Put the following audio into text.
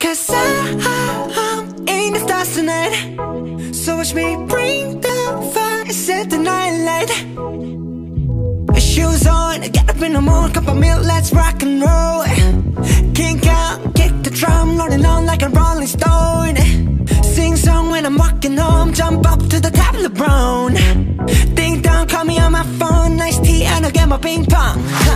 'Cause I'm in the stars tonight. So watch me bring the fire, set the night light. Shoes on, get up in the morning, cup of milk, let's rock and roll. Kink out, kick the drum, rolling on like a rolling stone. Sing song when I'm walking home, jump up to the top of the brown. Ding dong, call me on my phone, nice tea and I'll get my ping pong.